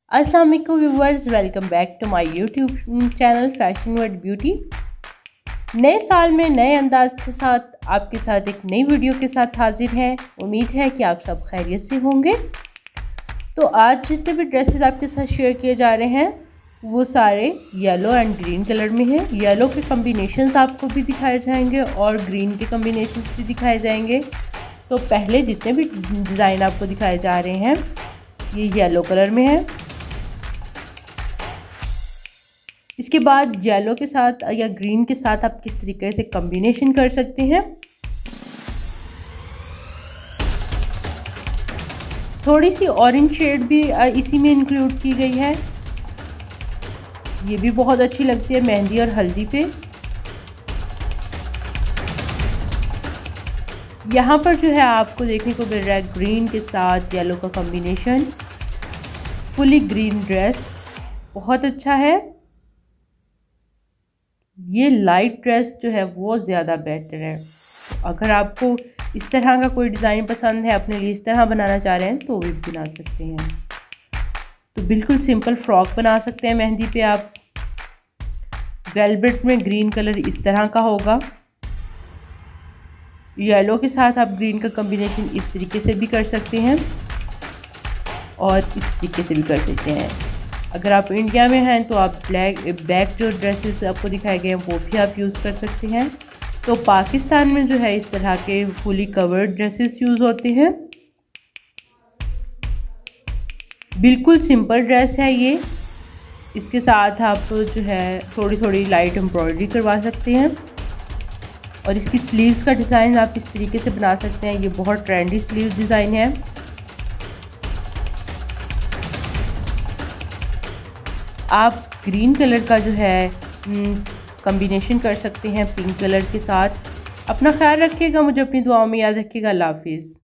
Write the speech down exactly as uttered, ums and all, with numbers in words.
अस्सलाम वालेकुम viewers, welcome back to my YouTube channel fashion world beauty. नए साल में नए अंदाज के साथ आपके साथ एक नई वीडियो के साथ हाजिर हैं। उम्मीद है कि आप सब खैरियत से होंगे। तो आज जितने भी ड्रेसेस आपके साथ शेयर किए जा रहे हैं वो सारे येलो एंड ग्रीन कलर में हैं। येलो के कम्बिनेशंस आपको भी दिखाए जाएंगे और ग्रीन के कम्बिनेशंस भी दिखाए जाएंगे। तो पहले जितने भी डिज़ाइन आपको दिखाए जा रहे हैं ये येलो कलर में है। इसके बाद येलो के साथ या ग्रीन के साथ आप किस तरीके से कॉम्बिनेशन कर सकते हैं। थोड़ी सी ऑरेंज शेड भी इसी में इंक्लूड की गई है। ये भी बहुत अच्छी लगती है मेहंदी और हल्दी पे। यहाँ पर जो है आपको देखने को मिल रहा है ग्रीन के साथ येलो का कॉम्बिनेशन। फुली ग्रीन ड्रेस बहुत अच्छा है। ये लाइट ड्रेस जो है वो ज़्यादा बेटर है। अगर आपको इस तरह का कोई डिज़ाइन पसंद है, अपने लिए इस तरह बनाना चाह रहे हैं तो भी बना सकते हैं। तो बिल्कुल सिंपल फ्रॉक बना सकते हैं मेहंदी पे आप। वेलवेट में ग्रीन कलर इस तरह का होगा। येलो के साथ आप ग्रीन का कॉम्बिनेशन इस तरीके से भी कर सकते हैं और इस तरीके से भी कर सकते हैं। अगर आप इंडिया में हैं तो आप ब्लैक बैक जो ड्रेसेस आपको दिखाए गए हैं वो भी आप यूज़ कर सकते हैं। तो पाकिस्तान में जो है इस तरह के फुली कवर्ड ड्रेसेस यूज़ होते हैं। बिल्कुल सिंपल ड्रेस है ये। इसके साथ आप जो है थोड़ी थोड़ी लाइट एम्ब्रॉयडरी करवा सकते हैं और इसकी स्लीव्स का डिज़ाइन आप इस तरीके से बना सकते हैं। ये बहुत ट्रेंडी स्लीव डिज़ाइन है। आप ग्रीन कलर का जो है कॉम्बिनेशन कर सकते हैं पिंक कलर के साथ। अपना ख्याल रखिएगा, मुझे अपनी दुआओं में याद रखिएगा। अल्लाह हाफिज़।